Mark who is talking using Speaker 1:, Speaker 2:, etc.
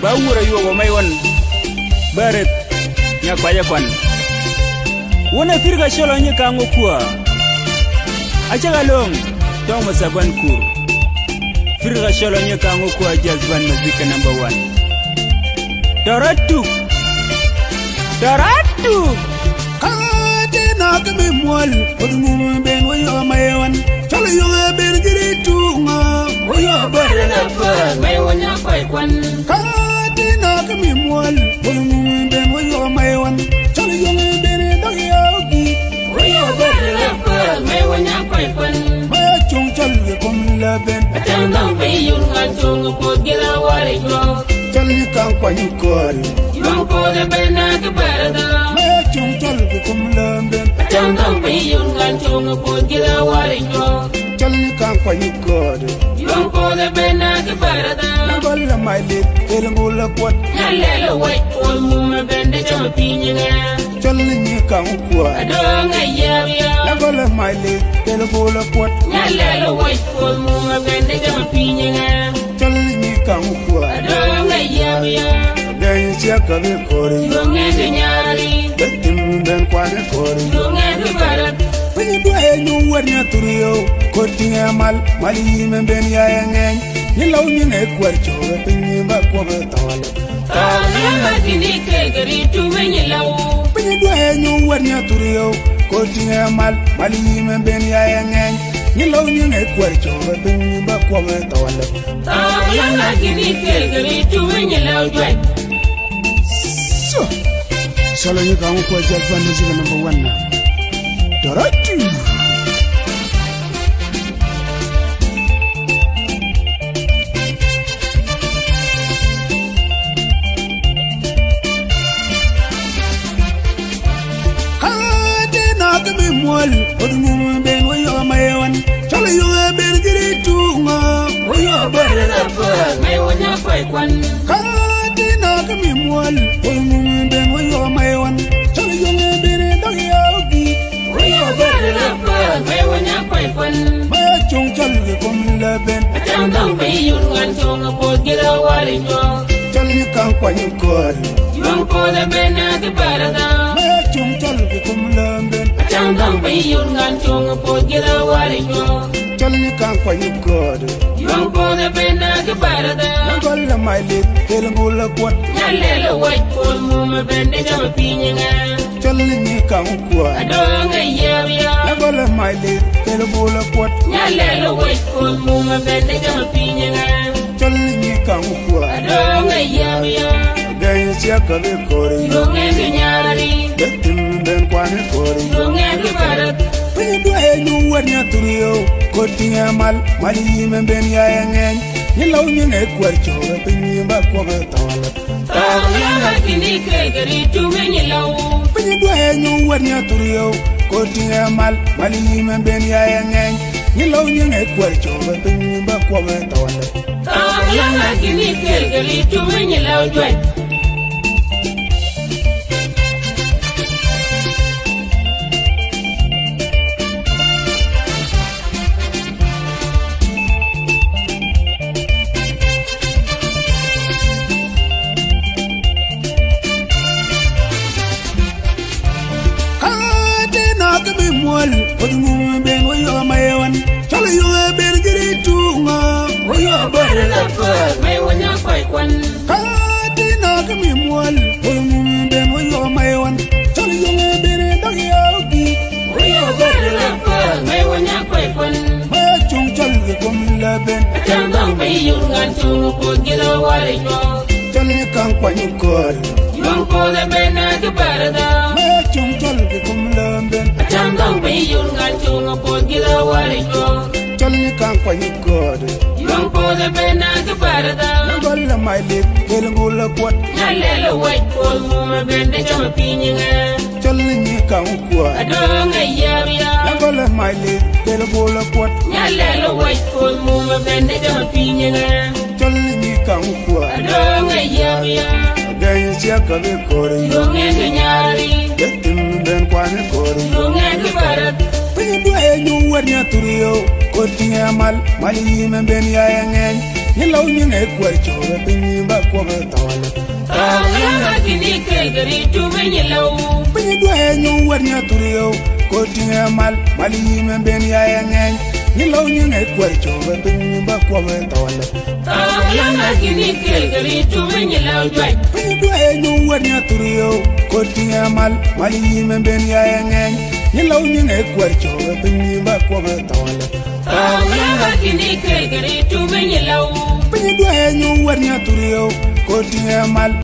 Speaker 1: wura yugo mai wan baret nya kwaya kwan wona firga sholo nyi kango kwa achaga long tomo saban kur firga sholo nyi kango kwa jazban muzika number 1 Doratu
Speaker 2: kade na kame mwal odum ben wayo mayon chalo yo ben giritu nga wayo bare na pa
Speaker 3: mai wonya kwai kwan
Speaker 2: kade na kame mwal odum ben wayo mayon chalo yo ben dogyo gi
Speaker 3: wayo bare na pa mai wonya kwai kwan
Speaker 2: ma chung chal kom la ben
Speaker 3: atang dang be yun ngan chung ko gila wale yo
Speaker 2: chal ni kan kwani kol
Speaker 3: yung ko de bena ke barada
Speaker 2: ma chung chal kom la ben
Speaker 3: atang dang be yun ngan chung ko gila wale yo
Speaker 2: chal ni kan kwani kol
Speaker 3: yung ko de bena ke barada
Speaker 2: na bal la mai le el ngula kwat
Speaker 3: nyalelo wai ko mu me bende chama pinyanga
Speaker 2: chal ni kan kwa
Speaker 3: adonga ya
Speaker 2: na bal la mai le el ngula kwat
Speaker 3: nyalelo wai ko mu me bende chama pinyanga
Speaker 2: chal ni kan kwa
Speaker 3: adonga ya
Speaker 2: den sia ka be kori
Speaker 3: yonge de nyari
Speaker 2: betim ben kwa de kori
Speaker 3: yonge de barat
Speaker 2: Pini do e nyu warnya turiyo ko tinga mal mali men ben ya ngeng ni law ni ne kwar choga pini ba ko ba tawale
Speaker 3: Tawala kini ke gari tu menyelau
Speaker 2: Pini do e nyu warnya turiyo ko tinga mal mali men ben ya ngeng ni law ni ne kwar choga pini ba ko ba tawale
Speaker 3: Tawala kini ke gari tu menyelau jwai
Speaker 2: Solo ni ka ko jazban music number 1 na Doratu kade na kame mwal odum ben wayo mayon chalo yo ben giritu nga wayo bare
Speaker 3: na pa mai wonya kwai kwan
Speaker 2: kade na kame mwal odum ben wayo mayon chalo yo ben dogyo gi
Speaker 3: wayo bare na pa mai wonya kwai kwan
Speaker 2: ma chung chal kom la ben
Speaker 3: atang dang be yun ngan chung ko gila wale yo
Speaker 2: chal ni kan kwani kol
Speaker 3: yung ko de bena ke barada
Speaker 2: ma chung chal kom la ben
Speaker 3: atang dang be yun ngan chung ko gila wale yo
Speaker 2: chal ni kan kwani kol
Speaker 3: yung ko de bena ke barada
Speaker 2: na gol la mai le el ngula kwat
Speaker 3: nyalelo wai ko mu me bende chama pinyanga
Speaker 2: chal ni kan kwa
Speaker 3: adonga ya
Speaker 2: na gol la mai le el ngula kwat
Speaker 3: nyalelo wai ko mu me bende chama pinyanga
Speaker 2: chal ni kan kwa
Speaker 3: adonga ya
Speaker 2: den sia ka be kori
Speaker 3: yonge de nyari
Speaker 2: betim ben kwa ne kori
Speaker 3: yonge de barat
Speaker 2: Pini do e nyu warnya turiyo ko tinga mal mali men ben ya ngeng ni law ni ne kwar choga pini ba ko ba tawala
Speaker 3: Tawala kini ke gari tu menyelau
Speaker 2: Pini do e nyu warnya turiyo ko tinga mal mali men ben ya ngeng ni law ni ne kwar choga pini ba ko ba tawala
Speaker 3: Tawala kini ke gari tu menyelau jwai
Speaker 2: kade na kame mwal odum ben wayo mayon chalo yo ben giritu nga wayo bare
Speaker 3: na pa mai wonya kwai kwan
Speaker 2: kade na kame mwal odum ben wayo mayon chalo yo ben dogyo gi
Speaker 3: wayo bare na pa mai wonya kwai kwan
Speaker 2: ma chung chal kom la ben
Speaker 3: atang dang be yun ngan chung ko gila wale yo
Speaker 2: chal ni kan kwani kol
Speaker 3: yung ko de bena ke barada
Speaker 2: ma chung chal kom la ben
Speaker 3: atang dang be yun ngan chung ko gila wale yo
Speaker 2: chal ni kan kwani kol
Speaker 3: yung ko de bena ke barada
Speaker 2: na gol la mai le el ngula kwat
Speaker 3: nyalelo wai ko mu me bende chama pinyanga
Speaker 2: chal ni kan kwa
Speaker 3: adonga ya
Speaker 2: na gol la mai le el ngula kwat
Speaker 3: nyalelo wai ko mu me bende chama pinyanga
Speaker 2: chal ni kan kwa
Speaker 3: adonga ya
Speaker 2: den sia ka be kori
Speaker 3: yonge de nyari
Speaker 2: betim ben kwa ne kori
Speaker 3: yonge de barat
Speaker 2: Pini do e nyu warnya turiyo ko tinga mal mali men ben ya ngeng ni law ni ngai kwar chobe pinyi ba ko ba tawale
Speaker 3: Yanga kini kelgari tumenye law
Speaker 2: pinyi do he nyu war nya turiyo ko tinga mal mali men ben ya yengen ni law ni ngai kwar chobe pinyi ba ko ba tawale
Speaker 3: Yanga kini kelgari tumenye law jwai
Speaker 2: pinyi do he nyu war nya turiyo ko tinga mal mali men ben ya yengen ni law ni ngai kwar chobe pinyi ba ko ba tawale
Speaker 3: Yanga kini kelgari tumenye law
Speaker 2: pinyi do he nyu war nya turiyo ko tinga mal